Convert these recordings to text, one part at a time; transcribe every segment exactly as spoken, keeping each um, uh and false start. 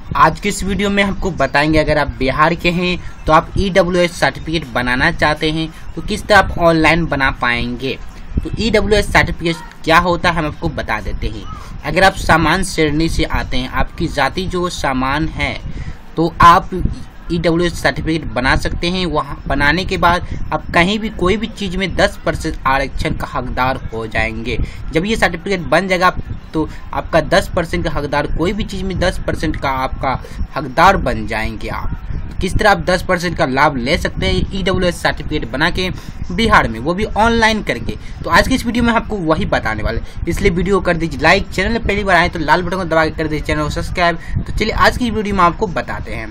आज की इस वीडियो में हमको बताएंगे अगर आप बिहार के हैं तो आप ई डब्ल्यू एस सर्टिफिकेट बनाना चाहते हैं तो किस तरह आप ऑनलाइन बना पाएंगे। तो ई डब्ल्यू एस सर्टिफिकेट क्या होता है हम आपको बता देते हैं। अगर आप सामान श्रेणी से आते हैं, आपकी जाति जो सामान है, तो आप ई डब्ल्यू एस सर्टिफिकेट बना सकते हैं। वहाँ बनाने के बाद आप कहीं भी कोई भी चीज़ में दस परसेंट आरक्षण का हकदार हो जाएंगे। जब ये सर्टिफिकेट बन जाएगा तो आपका दस परसेंट का हकदार, कोई भी चीज़ में दस परसेंट का आपका हकदार बन जाएंगे आप। किस तरह आप दस परसेंट का लाभ ले सकते हैं ई डब्ल्यू एस सर्टिफिकेट बना के बिहार में, वो भी ऑनलाइन करके। तो आज की इस वीडियो में आपको वही बताने वाले, इसलिए वीडियो कर दीजिए लाइक। चैनल में पहली बार आए तो लाल बटन को दबा के कर दीजिए चैनल को सब्सक्राइब। तो चलिए आज की वीडियो में आपको बताते हैं।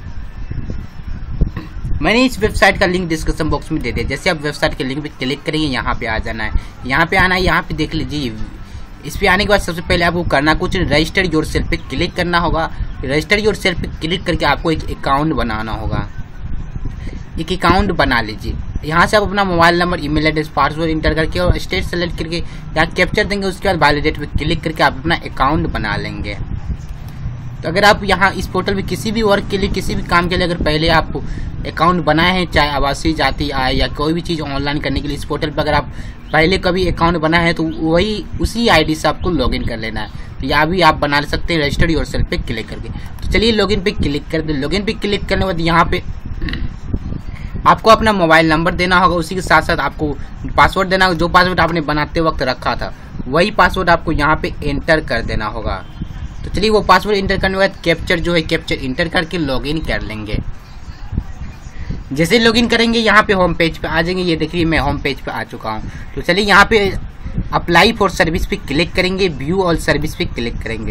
मैंने इस वेबसाइट का लिंक डिस्क्रिप्शन बॉक्स में दे दिया। जैसे आप वेबसाइट के लिंक पे क्लिक करेंगे, यहाँ पे आ जाना है, यहाँ पे आना है, यहाँ पे देख लीजिए। इस पे आने के बाद सबसे पहले आपको करना कुछ, रजिस्टर योर सेल्फ पे क्लिक करना होगा। रजिस्टर योर सेल्फ पे क्लिक करके आपको एक अकाउंट बनाना होगा। एक अकाउंट बना लीजिए। यहाँ से आप अपना mobile number, email address, password enter करके और स्टेट सेलेक्ट करके यहाँ कैप्चर देंगे। उसके बाद वैलिडेट पे क्लिक करके आप अपना अकाउंट बना लेंगे। तो अगर आप यहाँ इस पोर्टल में किसी भी वर्क के लिए, किसी भी काम के लिए अगर पहले आप अकाउंट बनाए हैं, चाहे आवासीय, जाति, आय या कोई भी चीज़ ऑनलाइन करने के लिए, इस पोर्टल पर अगर आप पहले कभी अकाउंट बनाए हैं तो वही उसी आईडी से आपको लॉगिन कर लेना है। तो यहाँ भी आप बना सकते हैं रजिस्टर योरसेल्फ पे क्लिक करके। तो चलिए लॉगिन पे क्लिक कर दे। लॉगिन पे क्लिक करने के बाद यहाँ पे आपको अपना मोबाइल नंबर देना होगा। उसी के साथ साथ आपको पासवर्ड देना होगा। जो पासवर्ड आपने बनाते वक्त रखा था वही पासवर्ड आपको यहाँ पे एंटर कर देना होगा। तो चलिए वो पासवर्ड इंटर करने के बाद कैप्चर जो है कैप्चर इंटर करके लॉगिन कर लेंगे। जैसे लॉगिन करेंगे यहाँ पे होम पेज पे आ जाएंगे। ये देखिए मैं होम पेज पे आ चुका हूँ। तो चलिए यहाँ पे अप्लाई फॉर सर्विस पे क्लिक करेंगे, व्यू ऑल सर्विस पे क्लिक करेंगे।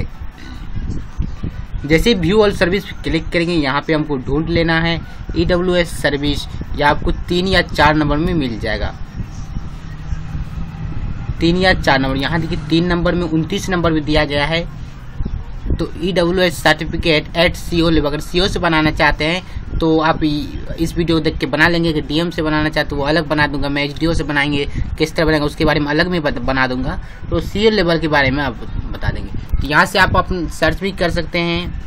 जैसे व्यू ऑल सर्विस पे क्लिक करेंगे यहाँ पे हमको ढूंढ लेना है ई डब्ल्यू एस सर्विस। या आपको तीन या चार नंबर में मिल जाएगा, तीन या चार नंबर। यहाँ देखिए तीन नंबर में उनतीस नंबर में दिया गया है। तो E W S certificate at C O level. अगर सी ओ से बनाना चाहते हैं तो आप इस वीडियो देख के बना लेंगे। अगर डी एम से बनाना चाहते तो वो अलग बना दूंगा। मैं एच डी ओ से बनाएंगे किस तरह बनाएंगे उसके बारे में अलग में बना दूंगा। तो सी ओ लेवल के बारे में आप बता देंगे। तो यहाँ से आप अपन सर्च भी कर सकते हैं।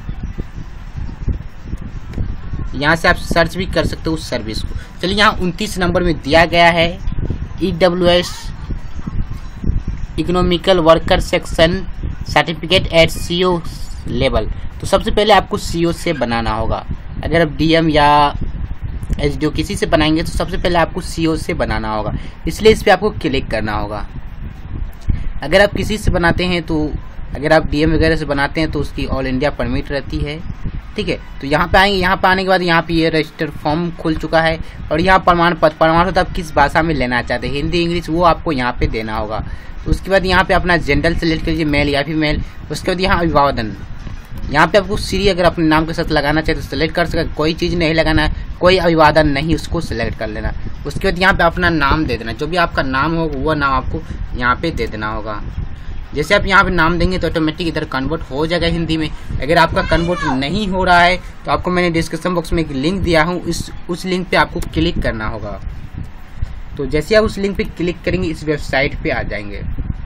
यहाँ से आप सर्च भी कर सकते हो उस सर्विस को। चलिए यहाँ उनतीस नंबर में दिया गया है E W S economical worker section certificate at C O level. तो सबसे पहले आपको सी ओ से बनाना होगा। अगर आप डी एम या एच डी ओ किसी से बनाएंगे तो सबसे पहले आपको सी ओ से बनाना होगा, इसलिए इस पर आपको क्लिक करना होगा। अगर आप किसी से बनाते हैं तो, अगर आप डी एम वगैरह से बनाते हैं तो उसकी ऑल इंडिया परमिट रहती है, ठीक है। तो यहाँ पे आएंगे। यहाँ पे आने के बाद यहाँ पे ये रजिस्टर फॉर्म खुल चुका है और यहाँ प्रमाण पत्र, प्रमाण पत्र आप किस भाषा में लेना चाहते हैं, हिंदी, इंग्लिश, वो आपको यहाँ पे देना होगा। तो उसके बाद यहाँ पे अपना जेंडर सेलेक्ट कीजिए, मेल या फीमेल। उसके बाद यहाँ अभिवादन, यहाँ पे आपको श्री अगर अपने नाम के साथ लगाना चाहिए तो सिलेक्ट कर सकते। कोई चीज़ नहीं लगाना है, कोई अभिवादन नहीं, उसको सिलेक्ट कर लेना। उसके बाद यहाँ पे अपना नाम दे देना। जो भी आपका नाम हो वो नाम आपको यहाँ पे दे देना होगा। जैसे आप यहाँ पे नाम देंगे तो ऑटोमेटिक इधर कन्वर्ट हो जाएगा हिंदी में। अगर आपका कन्वर्ट नहीं हो रहा है तो आपको मैंने डिस्क्रिप्शन बॉक्स में एक लिंक दिया हूँ, इस उस लिंक पे आपको क्लिक करना होगा। तो जैसे आप उस लिंक पे क्लिक करेंगे इस वेबसाइट पे आ जाएंगे।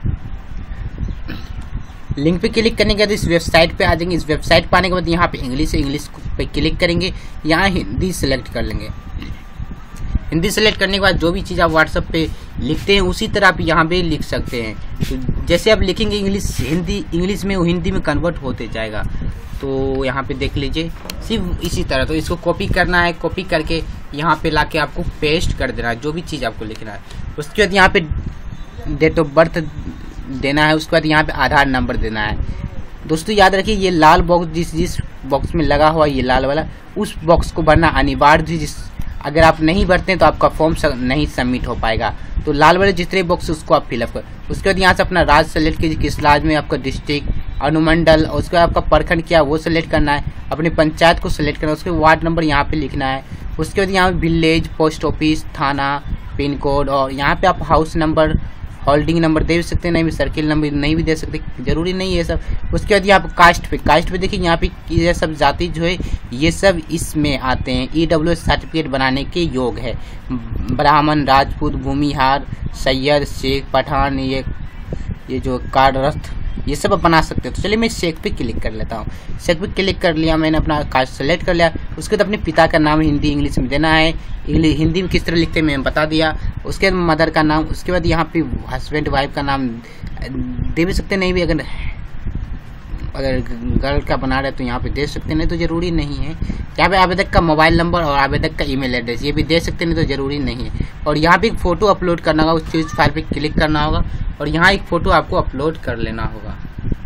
लिंक पे क्लिक करने के बाद इस वेबसाइट पे आ जाएंगे। इस वेबसाइट पे आने के बाद यहाँ पे इंग्लिश से इंग्लिश पे क्लिक करेंगे। यहाँ हिंदी सेलेक्ट कर लेंगे। हिंदी सेलेक्ट करने के बाद जो भी चीज़ आप व्हाट्सएप पे लिखते हैं उसी तरह आप यहाँ पे लिख सकते हैं। तो जैसे आप लिखेंगे इंग्लिश हिंदी इंग्लिश में, वो हिंदी में कन्वर्ट होते जाएगा। तो यहाँ पे देख लीजिए सिर्फ इसी तरह। तो इसको कॉपी करना है, कॉपी करके यहाँ पे लाके आपको पेस्ट कर देना है जो भी चीज़ आपको लिखना है। उसके बाद यहाँ पे डेट ऑफ बर्थ देना है। उसके बाद यहाँ पे आधार नंबर देना है। दोस्तों याद रखिए ये लाल बॉक्स जिस जिस बॉक्स में लगा हुआ ये लाल वाला, उस बॉक्स को भरना अनिवार्य। जिस अगर आप नहीं भरते हैं तो आपका फॉर्म नहीं सबमिट हो पाएगा। तो लाल वाले जितने बॉक्स उसको आप फिलअप कर। उसके बाद यहाँ से अपना राज्य सेलेक्ट कीजिए, किस राज्य में आपका डिस्ट्रिक्ट, अनुमंडल, और उसके बाद आपका प्रखंड क्या वो सेलेक्ट करना है। अपनी पंचायत को सेलेक्ट करना है। उसके वार्ड नंबर यहाँ पे लिखना है। उसके बाद यहाँ विलेज, पोस्ट ऑफिस, थाना, पिन कोड, और यहाँ पे आप हाउस नंबर, होल्डिंग नंबर दे भी सकते हैं, नहीं भी सर्किल नंबर नहीं भी दे सकते, जरूरी नहीं है सब। उसके बाद यहाँ पे कास्ट पे कास्ट पे देखिए यहाँ पे ये सब जाति जो है ये सब इसमें आते हैं। ई डब्ल्यू एस सर्टिफिकेट बनाने के योग है। ब्राह्मण, राजपूत, भूमिहार, सैयद, शेख, पठान, ये ये जो कार्यरत ये सब आप बना सकते हो। तो चलिए मैं चेक पे क्लिक कर लेता हूँ। चेक पे क्लिक कर लिया, मैंने अपना कास्ट सेलेक्ट कर लिया। उसके बाद अपने पिता का नाम हिंदी इंग्लिश में देना है, हिंदी में किस तरह लिखते हैं मैंने बता दिया। उसके बाद मदर का नाम, उसके बाद यहाँ पे हस्बैंड वाइफ का नाम दे भी सकते, नहीं भी अगर अगर गर्ल का बना रहे तो यहाँ पे दे सकते, नहीं तो ज़रूरी नहीं है। यहाँ पे आवेदक का मोबाइल नंबर और आवेदक का ईमेल एड्रेस ये भी दे सकते, नहीं तो ज़रूरी नहीं है। और यहाँ पे एक फ़ोटो अपलोड करना होगा, उस चीज़ फाइल पे क्लिक करना होगा और यहाँ एक फ़ोटो आपको अपलोड कर लेना होगा।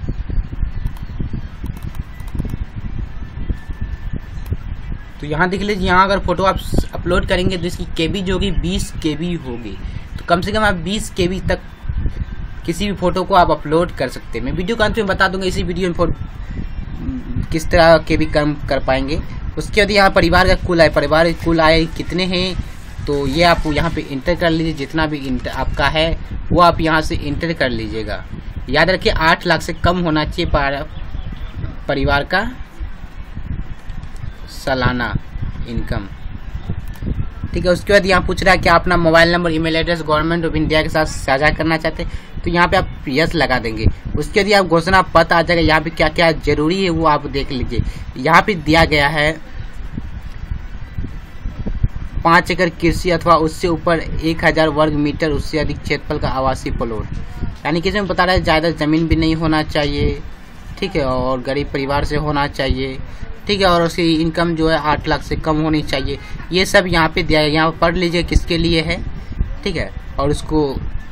तो यहाँ देख लीजिए, यहाँ अगर फोटो आप अपलोड करेंगे तो इसकी केबी जो होगी बीस केबी होगी। तो कम से कम आप बीस केबी तक किसी भी फोटो को आप अपलोड कर सकते हैं। मैं वीडियो के अंत में बता दूंगा इसी वीडियो में किस तरह के भी कम कर पाएंगे। उसके बाद यहाँ परिवार का कुल आय, परिवार के कुल आय कितने हैं तो ये आप यहाँ पे इंटर कर लीजिए। जितना भी इंटर आपका है वो आप यहाँ से इंटर कर लीजिएगा। याद रखिए आठ लाख से कम होना चाहिए परिवार का सालाना इनकम, ठीक है। उसके बाद यहाँ पूछ रहा है कि आप अपना mobile number email address government of India के साथ साझा करना चाहते हैं, तो यहाँ पे आप यस लगा देंगे। उसके बाद आप घोषणा पत्र आ जाएगा, यहाँ पे क्या क्या जरूरी है वो आप देख लीजिए। यहाँ पे दिया गया है पाँच एकड़ कृषि अथवा उससे ऊपर एक हजार वर्ग मीटर उससे अधिक क्षेत्रफल का आवासीय प्लॉट, यानी कि इसमें बता रहा है ज़्यादा जमीन भी नहीं होना चाहिए, ठीक है, और गरीब परिवार से होना चाहिए, ठीक है, और उसकी इनकम जो है आठ लाख से कम होनी चाहिए। ये सब यहाँ पे दिया है, यहाँ पढ़ लीजिए किसके लिए है, ठीक है। और उसको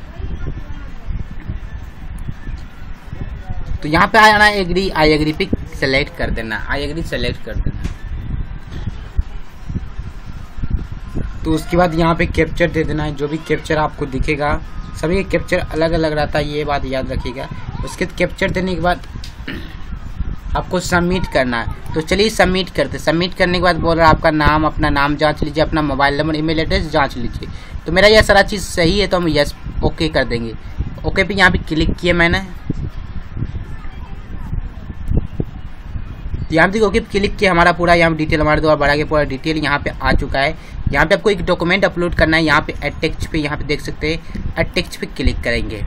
तो यहाँ पे आना एग्री, आई एग्री पे सेलेक्ट कर देना, आई एग्री सेलेक्ट कर देना। तो उसके बाद यहाँ पे कैप्चर दे देना है, जो भी कैप्चर आपको दिखेगा सभी का कैप्चर अलग अलग रहता है, ये बात याद रखिएगा। उसके कैप्चर देने के बाद आपको सबमिट करना है। तो चलिए सबमिट करते। सबमिट करने के बाद बोल रहा है आपका नाम, अपना नाम जांच लीजिए, अपना मोबाइल नंबर ईमेल एड्रेस जांच लीजिए। तो मेरा यह सारा चीज़ सही है तो हम यस ओके कर देंगे। ओके पे यहाँ पे क्लिक किया मैंने, यहाँ पे ओके क्लिक किया, हमारा पूरा यहाँ डिटेल हमारे द्वारा बढ़ा के पूरा डिटेल यहाँ पे आ चुका है। यहाँ पे आपको एक डॉक्यूमेंट अपलोड करना है, यहाँ पे अटैच पे यहाँ पे देख सकते हैं, अटैच पे क्लिक करेंगे।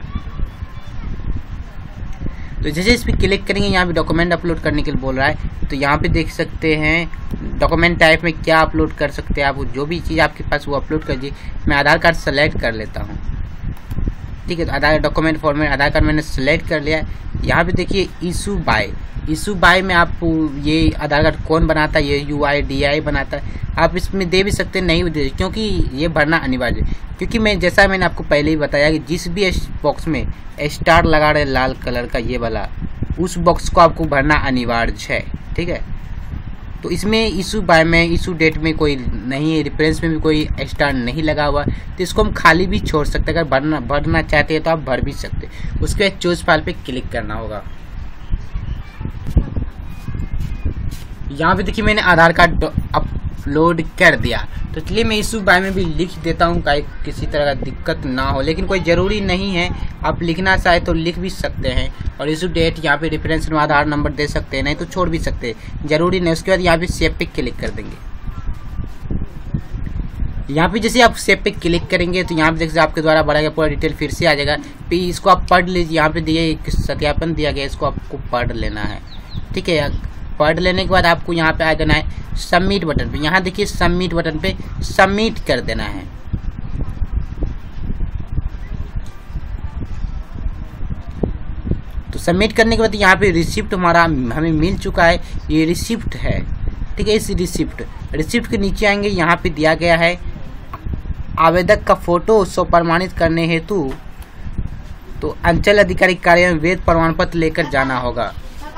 तो जैसे इस पर क्लिक करेंगे यहाँ पे डॉक्यूमेंट अपलोड करने के लिए बोल रहा है। तो यहाँ पे देख सकते हैं डॉक्यूमेंट टाइप में क्या अपलोड कर सकते हैं आप, जो भी चीज़ आपके पास वो अपलोड कर दीजिए। मैं आधार कार्ड सेलेक्ट कर लेता हूँ, ठीक है। तो Aadhaar document format Aadhaar card मैंने सेलेक्ट कर लिया। यहाँ पे देखिए इशू बाय, इशू बाय में आप ये आधार कार्ड कौन बनाता है, ये यू आई डी आई बनाता है। आप इसमें दे भी सकते हैं, नहीं भी दे, क्योंकि ये भरना अनिवार्य है। क्योंकि मैं जैसा मैंने आपको पहले ही बताया कि जिस भी बॉक्स में स्टार लगा रहे लाल कलर का ये वाला, उस बॉक्स को आपको भरना अनिवार्य है, ठीक है। तो इसमें इशू बाय में इशू डेट में कोई नहीं है, रेफरेंस में भी कोई स्टार नहीं लगा हुआ, तो इसको हम खाली भी छोड़ सकते हैं। अगर भरना भरना चाहते हैं तो आप भर भी सकते हैं। उसके बाद चूज फाइल पे क्लिक करना होगा। यहाँ पे देखिए मैंने आधार कार्ड अपलोड कर दिया। तो चलिए मैं इशू बाय में भी लिख देता हूँ, किसी तरह का दिक्कत ना हो, लेकिन कोई ज़रूरी नहीं है, आप लिखना चाहे तो लिख भी सकते हैं। और इशू डेट यहाँ पे रेफरेंस में आधार नंबर दे सकते हैं, नहीं तो छोड़ भी सकते हैं, ज़रूरी नहीं। उसके बाद यहाँ पे सेव पे क्लिक कर देंगे। यहाँ पे जैसे आप सेव पे क्लिक करेंगे तो यहाँ पे देखिए आपके द्वारा भरा गया पूरा डिटेल फिर से आ जाएगा। फिर इसको आप पढ़ लीजिए, यहाँ पे दिए सत्यापन दिया गया, इसको आपको पढ़ लेना है, ठीक है। पढ़ लेने के बाद आपको यहाँ पे आ जाना है सबमिट बटन पे। यहाँ देखिए सबमिट बटन पे सबमिट कर देना है। तो सबमिट करने के बाद यहाँ पे रिसिप्ट हमारा हमें मिल चुका है, ये रिसिप्ट है, ठीक है। इस रिसिप्ट रिसिप्ट के नीचे आएंगे, यहाँ पे दिया गया है आवेदक का फोटो सो प्रमाणित करने हेतु तो अंचल अधिकारी कार्यालय में वेद प्रमाण पत्र लेकर जाना होगा।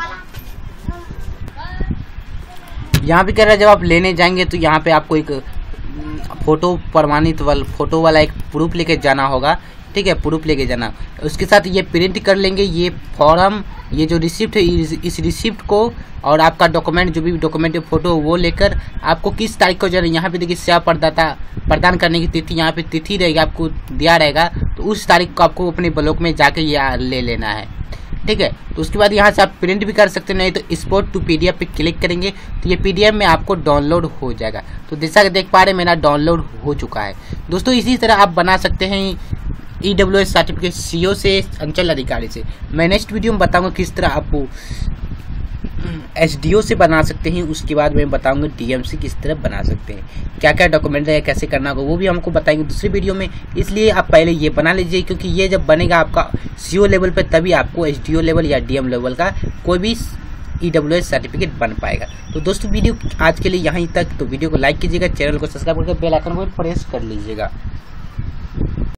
यहाँ पे कह रहा है जब आप लेने जाएंगे तो यहाँ पे आपको एक फोटो प्रमाणित वाला फोटो वाला एक प्रूफ लेके जाना होगा, ठीक है, प्रूफ लेके जाना। उसके साथ ये प्रिंट कर लेंगे ये फॉर्म, ये जो रिसिप्ट है, इस रिसिप्ट को और आपका डॉक्यूमेंट जो भी डॉक्यूमेंट फोटो वो लेकर आपको किस तारीख को जाना। यहाँ पे देखिए सेवा प्रदाता प्रदान करने की तिथि, यहाँ पे तिथि रहेगी आपको दिया रहेगा, तो उस तारीख को आपको अपने ब्लॉक में जाके ये ले लेना है, ठीक है। तो उसके बाद यहाँ से आप प्रिंट भी कर सकते हैं, नहीं तो एक्सपोर्ट टू पीडीएफ पे क्लिक करेंगे तो ये पीडीएफ में आपको डाउनलोड हो जाएगा। तो जैसा कि देख पा रहे हैं मेरा डाउनलोड हो चुका है। दोस्तों इसी तरह आप बना सकते हैं E W S certificate CO से, अंचल अधिकारी से। मैं नेक्स्ट वीडियो में बताऊंगा किस तरह आपको एस डी ओ से बना सकते हैं। उसके बाद मैं बताऊंगा डी एम सी किस तरह बना सकते हैं, क्या क्या डॉक्यूमेंट है, कैसे करना होगा, वो भी हमको बताएंगे दूसरी वीडियो में। इसलिए आप पहले ये बना लीजिए, क्योंकि ये जब बनेगा आपका सी ओ लेवल पे, तभी आपको एस डी ओ लेवल या डी एम लेवल का कोई भी ई डब्ल्यू एस सर्टिफिकेट बन पाएगा। तो दोस्तों वीडियो आज के लिए यहीं तक। तो वीडियो को लाइक कीजिएगा, चैनल को सब्सक्राइब करके बेल आइकन को प्रेस कर लीजिएगा।